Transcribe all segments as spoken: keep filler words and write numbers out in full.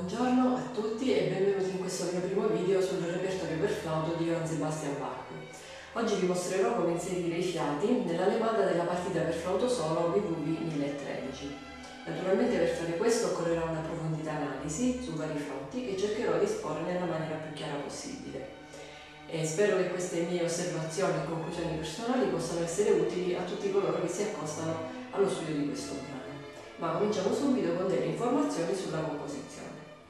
Buongiorno a tutti e benvenuti in questo mio primo video sul repertorio per flauto di Johann Sebastian Bach. Oggi vi mostrerò come inserire i fiati nell'allemanda della partita per flauto solo B V V mille tredici. Naturalmente per fare questo occorrerà una approfondita analisi su vari fronti che cercherò di esporre nella maniera più chiara possibile. E spero che queste mie osservazioni e conclusioni personali possano essere utili a tutti coloro che si accostano allo studio di questo brano. Ma cominciamo subito con delle informazioni sulla composizione.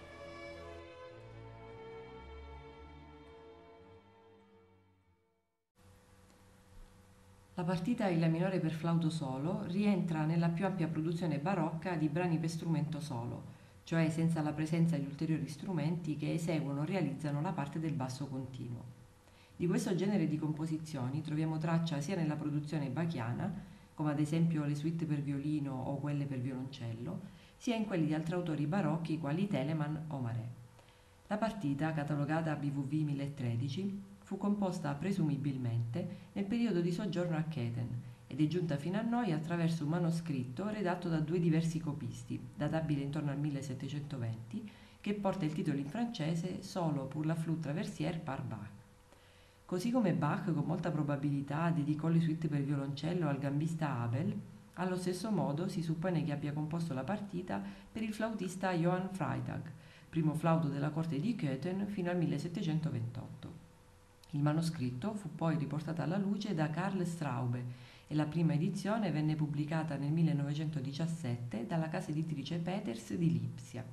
La partita in La minore per flauto solo rientra nella più ampia produzione barocca di brani per strumento solo, cioè senza la presenza di ulteriori strumenti che eseguono o realizzano la parte del basso continuo. Di questo genere di composizioni troviamo traccia sia nella produzione bachiana, come ad esempio le suite per violino o quelle per violoncello, sia in quelli di altri autori barocchi quali Telemann o Maré. La partita, catalogata B V V mille tredici, fu composta presumibilmente nel periodo di soggiorno a Köthen ed è giunta fino a noi attraverso un manoscritto redatto da due diversi copisti, databile intorno al millesettecentoventi, che porta il titolo in francese Solo pour la flûte traversière par Bach. Così come Bach, con molta probabilità, dedicò le suite per violoncello al gambista Abel, allo stesso modo si suppone che abbia composto la partita per il flautista Johann Freytag, primo flauto della corte di Köthen fino al millesettecentoventotto. Il manoscritto fu poi riportato alla luce da Karl Straube e la prima edizione venne pubblicata nel millenovecentodiciassette dalla casa editrice Peters di Lipsia.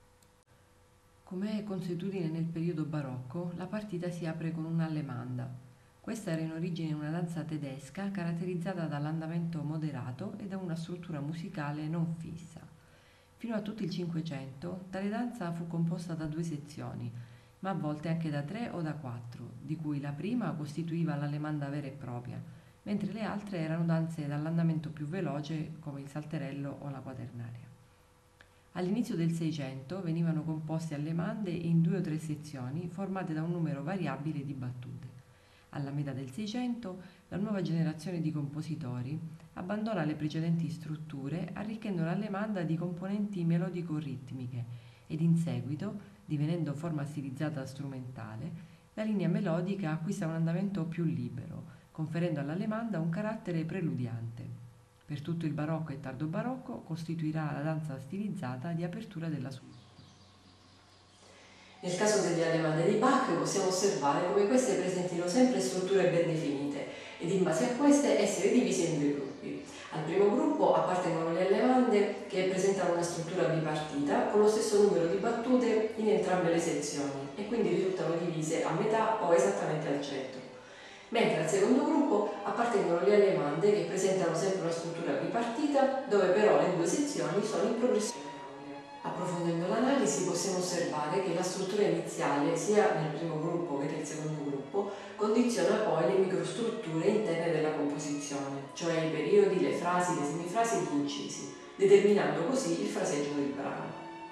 Come è consuetudine nel periodo barocco, la partita si apre con un'allemanda. Questa era in origine una danza tedesca caratterizzata dall'andamento moderato e da una struttura musicale non fissa. Fino a tutto il Cinquecento, tale danza fu composta da due sezioni, ma a volte anche da tre o da quattro, di cui la prima costituiva l'allemanda vera e propria, mentre le altre erano danze dall'andamento più veloce come il salterello o la quaternaria. All'inizio del Seicento venivano composte allemande in due o tre sezioni formate da un numero variabile di battute. Alla metà del Seicento la nuova generazione di compositori abbandona le precedenti strutture arricchendo l'allemanda di componenti melodico-ritmiche ed in seguito, divenendo forma stilizzata strumentale, la linea melodica acquista un andamento più libero, conferendo all'allemanda un carattere preludiante. Per tutto il barocco e tardo barocco costituirà la danza stilizzata di apertura della suite. Nel caso delle allemande di Bach possiamo osservare come queste presentino sempre strutture ben definite ed in base a queste essere divise in due gruppi. Al primo gruppo appartengono le allemande che presentano una struttura bipartita con lo stesso numero di battute in entrambe le sezioni e quindi risultano divise a metà o esattamente al centro. Mentre al secondo gruppo appartengono le allemande che presentano sempre una struttura bipartita dove però le due sezioni sono in progressione aurea. Approfondendo l'analisi possiamo osservare che la struttura iniziale sia nel primo gruppo che nel secondo gruppo condiziona poi le microstrutture interne della composizione, cioè i periodi, le frasi, le semifrasi e gli incisi, determinando così il fraseggio del brano.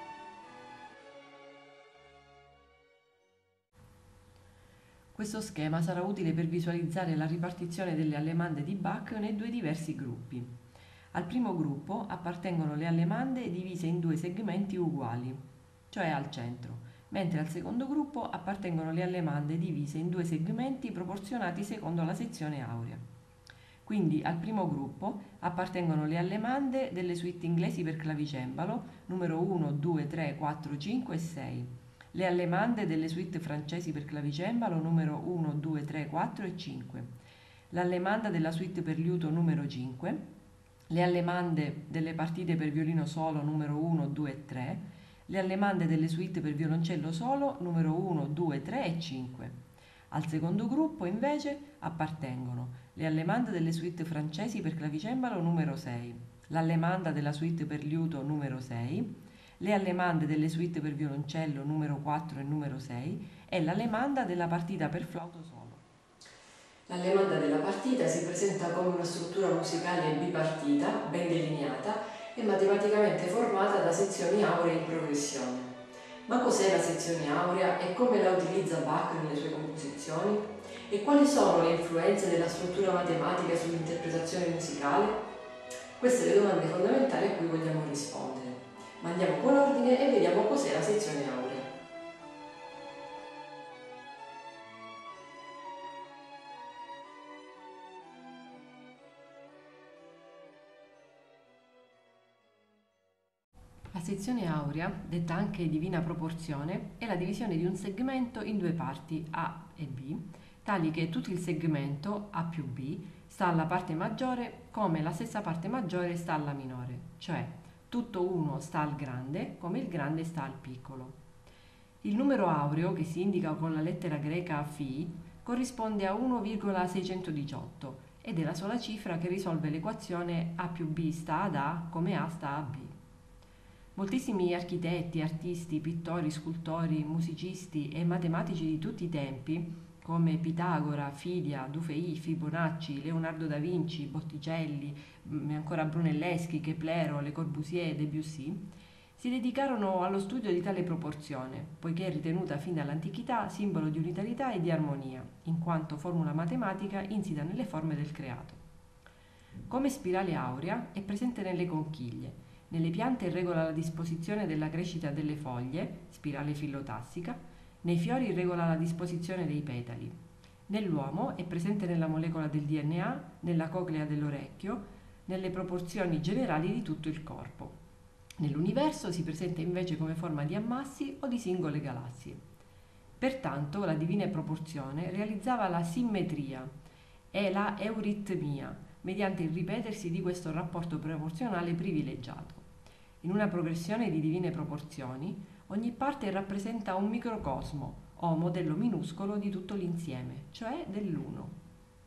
Questo schema sarà utile per visualizzare la ripartizione delle allemande di Bach nei due diversi gruppi. Al primo gruppo appartengono le allemande divise in due segmenti uguali, cioè al centro, mentre al secondo gruppo appartengono le allemande divise in due segmenti proporzionati secondo la sezione aurea. Quindi al primo gruppo appartengono le allemande delle suite inglesi per clavicembalo numero uno, due, tre, quattro, cinque e sei, le allemande delle suite francesi per clavicembalo numero uno, due, tre, quattro e cinque, l'allemanda della suite per liuto numero cinque, le allemande delle partite per violino solo numero uno, due e tre, le allemande delle suite per violoncello solo numero uno, due, tre e cinque. Al secondo gruppo invece appartengono le allemande delle suite francesi per clavicembalo numero sei, l'allemanda della suite per liuto numero sei, le allemande delle suite per violoncello numero quattro e numero sei e l'allemanda della partita per flauto solo. L'allemanda della partita si presenta come una struttura musicale bipartita, ben delineata e matematicamente formata da sezioni auree in progressione. Ma cos'è la sezione aurea e come la utilizza Bach nelle sue composizioni? E quali sono le influenze della struttura matematica sull'interpretazione musicale? Queste le domande fondamentali a cui vogliamo rispondere. Ma andiamo con ordine e vediamo cos'è la sezione sezione aurea, detta anche divina proporzione, è la divisione di un segmento in due parti A e B, tali che tutto il segmento A più B sta alla parte maggiore come la stessa parte maggiore sta alla minore, cioè tutto uno sta al grande come il grande sta al piccolo. Il numero aureo, che si indica con la lettera greca Φ, corrisponde a uno virgola seicentodiciotto ed è la sola cifra che risolve l'equazione A più B sta ad A come A sta a B. Moltissimi architetti, artisti, pittori, scultori, musicisti e matematici di tutti i tempi, come Pitagora, Fidia, Dufay, Fibonacci, Leonardo da Vinci, Botticelli, ancora Brunelleschi, Keplero, Le Corbusier, Debussy, si dedicarono allo studio di tale proporzione, poiché è ritenuta fin dall'antichità simbolo di unitarietà e di armonia, in quanto formula matematica insita nelle forme del creato. Come spirale aurea è presente nelle conchiglie. Nelle piante regola la disposizione della crescita delle foglie, spirale filotassica, nei fiori regola la disposizione dei petali. Nell'uomo è presente nella molecola del D N A, nella coclea dell'orecchio, nelle proporzioni generali di tutto il corpo. Nell'universo si presenta invece come forma di ammassi o di singole galassie. Pertanto la divina proporzione realizzava la simmetria e la euritmia mediante il ripetersi di questo rapporto proporzionale privilegiato. In una progressione di divine proporzioni, ogni parte rappresenta un microcosmo o modello minuscolo di tutto l'insieme, cioè dell'uno.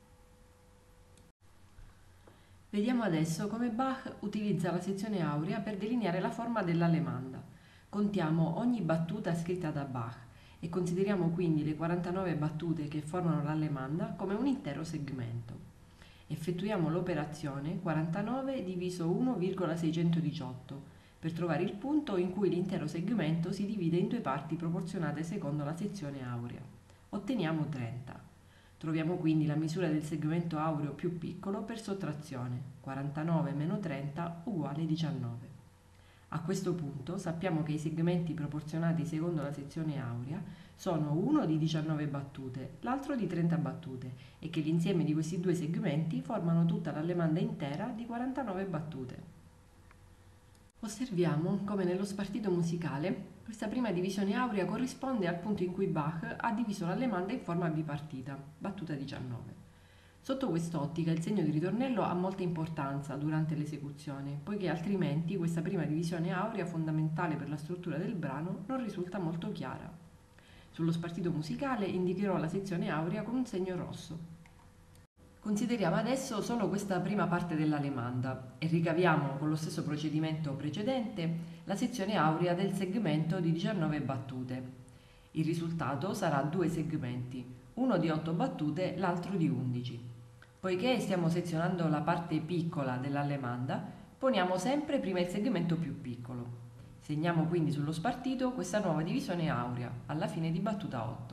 Vediamo adesso come Bach utilizza la sezione aurea per delineare la forma dell'allemanda. Contiamo ogni battuta scritta da Bach e consideriamo quindi le quarantanove battute che formano l'allemanda come un intero segmento. Effettuiamo l'operazione quarantanove diviso uno virgola seicentodiciotto per trovare il punto in cui l'intero segmento si divide in due parti proporzionate secondo la sezione aurea. Otteniamo trenta. Troviamo quindi la misura del segmento aureo più piccolo per sottrazione, quarantanove meno trenta uguale diciannove. A questo punto sappiamo che i segmenti proporzionati secondo la sezione aurea sono uno di diciannove battute, l'altro di trenta battute e che l'insieme di questi due segmenti formano tutta l'allemanda intera di quarantanove battute. Osserviamo come nello spartito musicale questa prima divisione aurea corrisponde al punto in cui Bach ha diviso l'allemanda in forma bipartita, battuta diciannove. Sotto quest'ottica il segno di ritornello ha molta importanza durante l'esecuzione, poiché altrimenti questa prima divisione aurea fondamentale per la struttura del brano non risulta molto chiara. Sullo spartito musicale indicherò la sezione aurea con un segno rosso. Consideriamo adesso solo questa prima parte dell'allemanda e ricaviamo con lo stesso procedimento precedente la sezione aurea del segmento di diciannove battute. Il risultato sarà due segmenti, uno di otto battute, l'altro di undici. Poiché stiamo sezionando la parte piccola dell'allemanda, poniamo sempre prima il segmento più piccolo. Segniamo quindi sullo spartito questa nuova divisione aurea alla fine di battuta otto.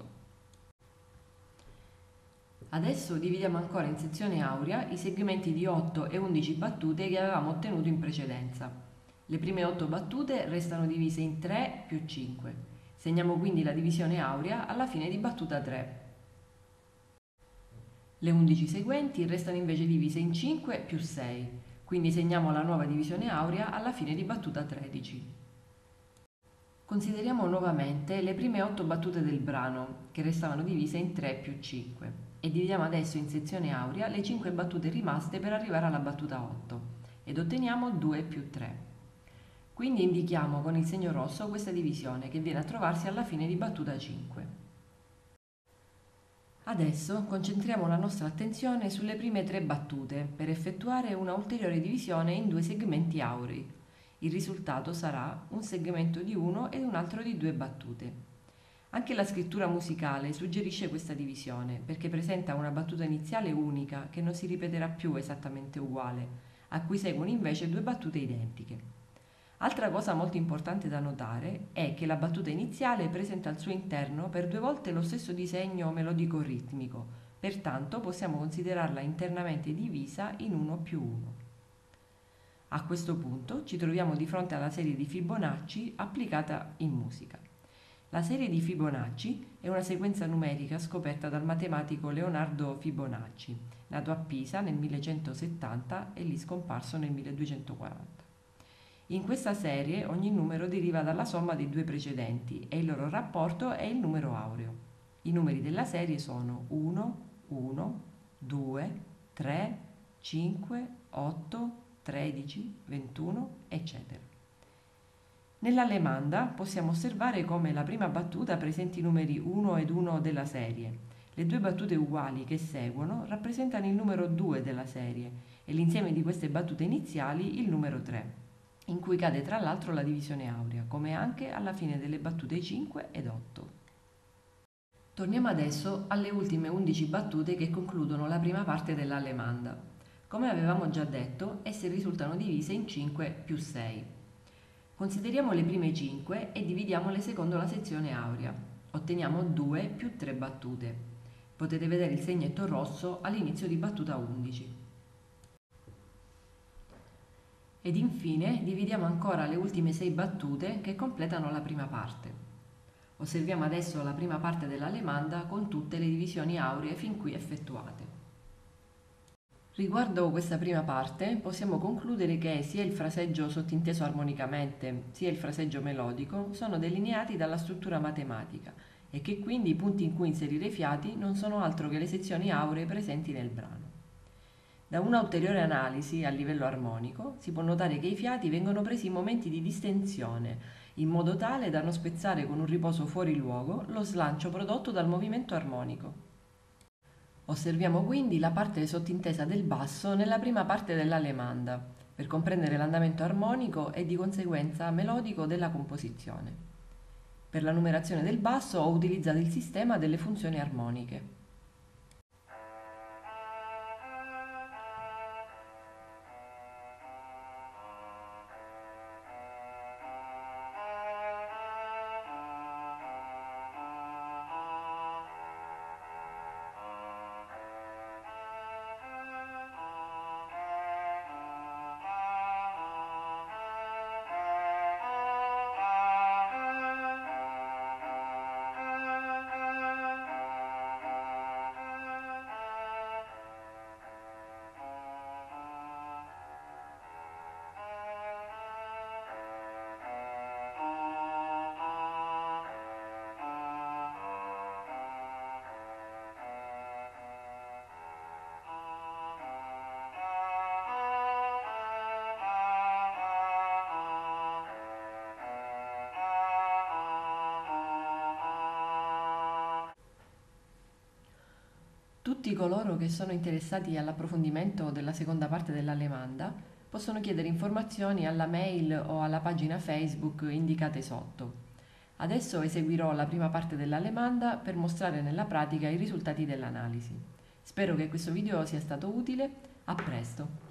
Adesso dividiamo ancora in sezione aurea i segmenti di otto e undici battute che avevamo ottenuto in precedenza. Le prime otto battute restano divise in tre più cinque. Segniamo quindi la divisione aurea alla fine di battuta tre. Le undici seguenti restano invece divise in cinque più sei, quindi segniamo la nuova divisione aurea alla fine di battuta tredici. Consideriamo nuovamente le prime otto battute del brano, che restavano divise in tre più cinque. E dividiamo adesso in sezione aurea le cinque battute rimaste per arrivare alla battuta otto ed otteniamo due più tre. Quindi indichiamo con il segno rosso questa divisione che viene a trovarsi alla fine di battuta cinque. Adesso concentriamo la nostra attenzione sulle prime tre battute per effettuare una ulteriore divisione in due segmenti aurei. Il risultato sarà un segmento di uno ed un altro di due battute. Anche la scrittura musicale suggerisce questa divisione perché presenta una battuta iniziale unica che non si ripeterà più esattamente uguale, a cui seguono invece due battute identiche. Altra cosa molto importante da notare è che la battuta iniziale presenta al suo interno per due volte lo stesso disegno melodico-ritmico, pertanto possiamo considerarla internamente divisa in uno più uno. A questo punto ci troviamo di fronte alla serie di Fibonacci applicata in musica. La serie di Fibonacci è una sequenza numerica scoperta dal matematico Leonardo Fibonacci, nato a Pisa nel millecentosettanta e lì scomparso nel milleduecentoquaranta. In questa serie ogni numero deriva dalla somma dei due precedenti e il loro rapporto è il numero aureo. I numeri della serie sono uno, uno, due, tre, cinque, otto, tredici, ventuno, eccetera. Nell'allemanda possiamo osservare come la prima battuta presenti i numeri uno ed uno della serie. Le due battute uguali che seguono rappresentano il numero due della serie e l'insieme di queste battute iniziali il numero tre, in cui cade tra l'altro la divisione aurea, come anche alla fine delle battute cinque ed otto. Torniamo adesso alle ultime undici battute che concludono la prima parte dell'allemanda. Come avevamo già detto, esse risultano divise in cinque più sei. Consideriamo le prime cinque e dividiamole secondo la sezione aurea. Otteniamo due più tre battute. Potete vedere il segnetto rosso all'inizio di battuta undici. Ed infine dividiamo ancora le ultime sei battute che completano la prima parte. Osserviamo adesso la prima parte dell'allemanda con tutte le divisioni auree fin qui effettuate. Riguardo questa prima parte possiamo concludere che sia il fraseggio sottinteso armonicamente sia il fraseggio melodico sono delineati dalla struttura matematica e che quindi i punti in cui inserire i fiati non sono altro che le sezioni auree presenti nel brano. Da una ulteriore analisi a livello armonico si può notare che i fiati vengono presi in momenti di distensione, in modo tale da non spezzare con un riposo fuori luogo lo slancio prodotto dal movimento armonico. Osserviamo quindi la parte sottintesa del basso nella prima parte dell'allemanda, per comprendere l'andamento armonico e di conseguenza melodico della composizione. Per la numerazione del basso ho utilizzato il sistema delle funzioni armoniche. Tutti coloro che sono interessati all'approfondimento della seconda parte dell'allemanda possono chiedere informazioni alla mail o alla pagina Facebook indicate sotto. Adesso eseguirò la prima parte dell'allemanda per mostrare nella pratica i risultati dell'analisi. Spero che questo video sia stato utile. A presto!